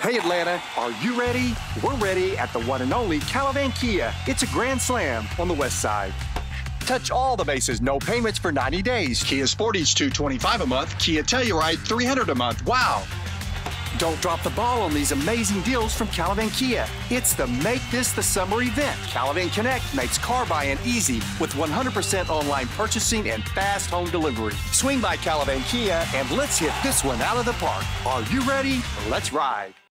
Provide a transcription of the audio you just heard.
Hey Atlanta, are you ready? We're ready at the one and only Calavan Kia. It's a grand slam on the west side. Touch all the bases, no payments for 90 days. Kia Sportage $225 a month. Kia Telluride $300 a month. Wow! Don't drop the ball on these amazing deals from Calavan Kia. It's the Make This the Summer event. Calavan Connect makes car buying easy with 100% online purchasing and fast home delivery. Swing by Calavan Kia and let's hit this one out of the park. Are you ready? Let's ride.